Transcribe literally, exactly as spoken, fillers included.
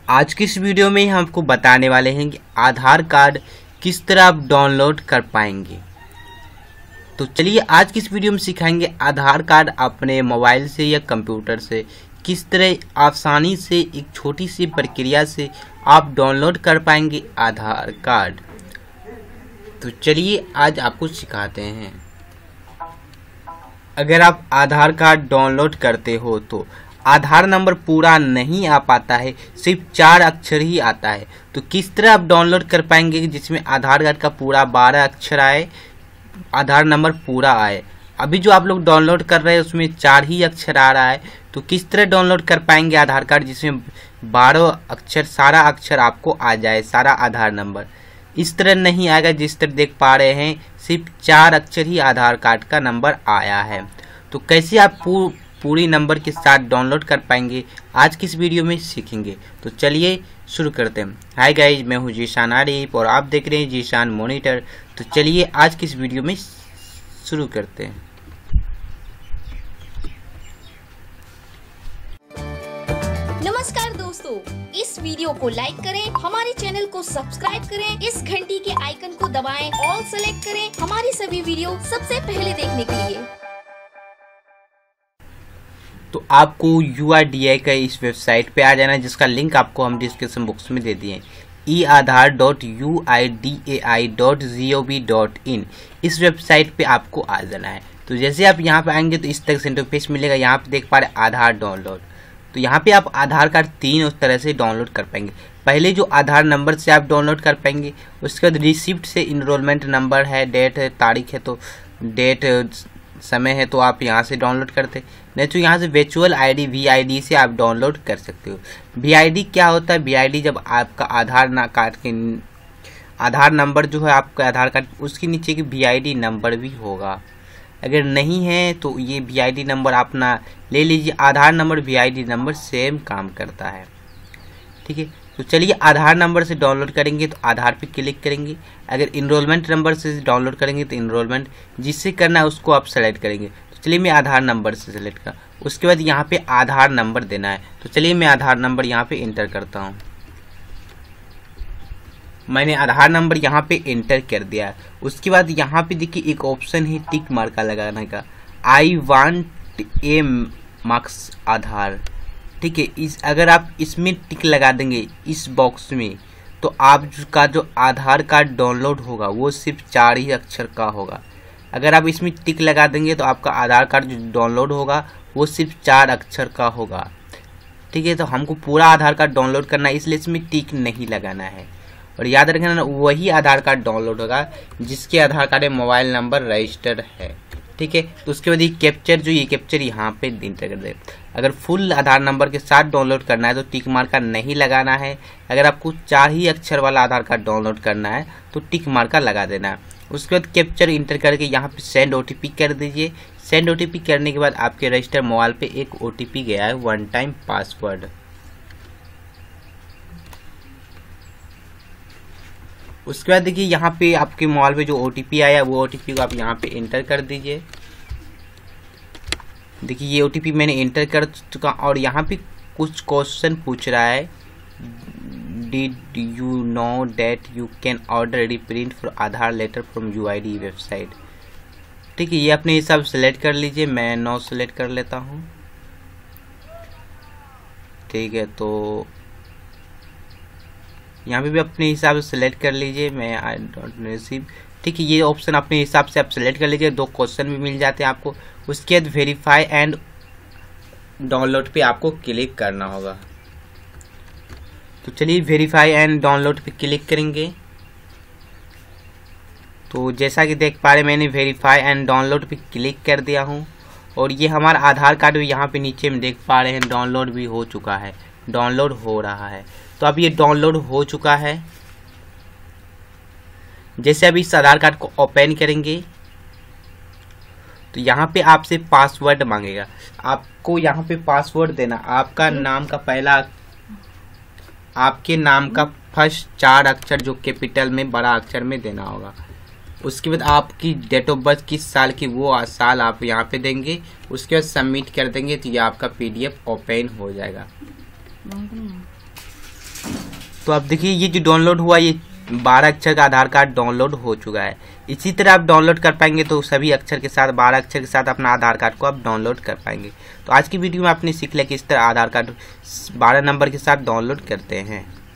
आज की इस वीडियो में हम आपको बताने वाले हैं कि आधार कार्ड किस तरह आप डाउनलोड कर पाएंगे। तो चलिए आज की इस वीडियो में सिखाएंगे आधार कार्ड अपने मोबाइल से या कंप्यूटर से किस तरह आसानी से एक छोटी सी प्रक्रिया से आप डाउनलोड कर पाएंगे आधार कार्ड। तो चलिए आज आपको सिखाते हैं। अगर आप आधार कार्ड डाउनलोड करते हो तो आधार नंबर पूरा नहीं आ पाता है, सिर्फ चार अक्षर ही आता है। तो किस तरह आप डाउनलोड कर पाएंगे जिसमें आधार कार्ड का पूरा बारह अक्षर आए, आधार नंबर पूरा आए। अभी जो आप लोग डाउनलोड कर रहे हैं उसमें चार ही अक्षर आ रहा है। तो किस तरह डाउनलोड कर पाएंगे आधार कार्ड जिसमें बारह अक्षर, सारा अक्षर आपको आ जाए, सारा आधार नंबर। इस तरह नहीं आएगा। जिस तरह देख पा रहे हैं सिर्फ चार अक्षर ही आधार कार्ड का नंबर आया है। तो कैसे आप पू, पूरी नंबर के साथ डाउनलोड कर पाएंगे आज की इस वीडियो में सीखेंगे। तो चलिए शुरू करते हैं। हाय गाइज, मैं हूँ जीशान आरिफ और आप देख रहे हैं जीशान मॉनिटर। तो चलिए आज की इस वीडियो में शुरू करते हैं। नमस्कार दोस्तों, इस वीडियो को लाइक करें, हमारे चैनल को सब्सक्राइब करें, इस घंटी के आइकन को दबाएं, ऑल सेलेक्ट करें हमारी सभी वीडियो सबसे पहले देखने के लिए। तो आपको यू आई डी आई का इस वेबसाइट पे आ जाना है जिसका लिंक आपको हम डिस्क्रिप्शन बॉक्स में दे दिए, e Aadhaar dot U I D A I dot G O V dot in. इस वेबसाइट पे आपको आ जाना है। तो जैसे आप यहाँ पे आएंगे तो इस तरह से इंटरफेस मिलेगा। यहाँ पे देख पा रहे आधार डाउनलोड। तो यहाँ पे आप आधार कार्ड तीन उस तरह से डाउनलोड कर पाएंगे। पहले जो आधार नंबर से आप डाउनलोड कर पाएंगे, उसके बाद रिसिप्ट से इनरोलमेंट नंबर है, डेट है, तारीख है, तो डेट समय है तो आप यहाँ से डाउनलोड करते। नहीं तो यहाँ से virtual ID V I D से आप डाउनलोड कर सकते हो। वी आई डी क्या होता है? वी आई डी जब आपका आधार ना कार्ड के आधार नंबर जो है आपका आधार कार्ड, उसके नीचे की वी आई डी नंबर भी होगा। अगर नहीं है तो ये वी आई डी नंबर अपना ले लीजिए। Aadhaar number V I D number same काम करता है, ठीक है। तो चलिए आधार नंबर से डाउनलोड करेंगे तो आधार पे क्लिक करेंगे। अगर इनरोलमेंट नंबर से डाउनलोड करेंगे तो इनरोलमेंट जिससे करना है उसको आप सेलेक्ट करेंगे। तो चलिए मैं आधार नंबर से सेलेक्ट कर, उसके बाद यहाँ पे आधार नंबर देना है। तो चलिए मैं आधार नंबर यहाँ पे इंटर करता हूँ। मैंने आधार नंबर यहाँ पे इंटर कर दिया है। उसके बाद यहाँ पे देखिए एक ऑप्शन है टिक मार्का लगाने का, आई वांट ए मार्क्स आधार, ठीक है। इस अगर आप इसमें टिक लगा देंगे इस बॉक्स में, तो आपका जो आधार कार्ड डाउनलोड होगा वो सिर्फ चार ही अक्षर का होगा। अगर आप इसमें टिक लगा देंगे तो आपका आधार कार्ड जो डाउनलोड होगा वो सिर्फ चार अक्षर का होगा, ठीक है। तो हमको पूरा आधार कार्ड डाउनलोड करना है, इसलिए इसमें टिक नहीं लगाना है। और याद रखना वही आधार कार्ड डाउनलोड होगा जिसके आधार कार्ड में मोबाइल नंबर रजिस्टर्ड है, ठीक है। तो उसके बाद ये कैप्चर जो ये कैप्चर यहाँ पे इंटर कर दे। अगर फुल आधार नंबर के साथ डाउनलोड करना है तो टिक मार्का नहीं लगाना है। अगर आपको चार ही अक्षर वाला आधार कार्ड डाउनलोड करना है तो टिक मार्का लगा देना है। उसके बाद कैप्चर इंटर करके यहाँ पे सेंड ओ टी पी कर दीजिए। सेंड ओ टी पी करने के बाद आपके रजिस्टर मोबाइल पे एक ओ टी पी गया है, वन टाइम पासवर्ड। उसके बाद देखिए यहाँ पे आपके मोबाइल पे जो ओ टी पी आया वो ओ टी पी को आप यहाँ पे इंटर कर दीजिए। देखिए ये ओ टी पी मैंने इंटर कर चुका और यहाँ पे कुछ क्वेश्चन पूछ रहा है, did you know that you can order reprint for Aadhaar letter from U I D website, ठीक है। ये अपने हिसाब से सेलेक्ट कर लीजिए। मैं नो सेलेक्ट कर लेता हूँ, ठीक है। तो यहाँ पे भी अपने हिसाब से सिलेक्ट कर लीजिए। मैं आई डोंट रिसीव, ठीक है। ये ऑप्शन अपने हिसाब से आप सिलेक्ट कर लीजिए। दो क्वेश्चन भी मिल जाते हैं आपको। उसके बाद वेरीफाई एंड डाउनलोड पे आपको क्लिक करना होगा। तो चलिए वेरीफाई एंड डाउनलोड पे क्लिक करेंगे। तो जैसा कि देख पा रहे मैंने वेरीफाई एंड डाउनलोड पे क्लिक कर दिया हूँ और ये हमारा आधार कार्ड भी यहाँ पे नीचे में देख पा रहे हैं डाउनलोड भी हो चुका है, डाउनलोड हो रहा है। तो अब ये डाउनलोड हो चुका है। जैसे अभी इस आधार कार्ड को ओपन करेंगे तो यहाँ पे आपसे पासवर्ड मांगेगा। आपको यहाँ पे पासवर्ड देना, आपका नाम का पहला, आपके नाम का फर्स्ट चार अक्षर जो कैपिटल में बड़ा अक्षर में देना होगा। उसके बाद आपकी डेट ऑफ बर्थ किस साल की वो साल आप यहाँ पे देंगे। उसके बाद सबमिट कर देंगे तो ये आपका पी डी एफ ओपन हो जाएगा। तो अब देखिए ये जो डाउनलोड हुआ ये बारह अक्षर का आधार कार्ड डाउनलोड हो चुका है। इसी तरह आप डाउनलोड कर पाएंगे तो सभी अक्षर के साथ बारह अक्षर के साथ अपना आधार कार्ड को आप डाउनलोड कर पाएंगे। तो आज की वीडियो में आपने सीख लिया कि इस तरह आधार कार्ड बारह नंबर के साथ डाउनलोड करते हैं।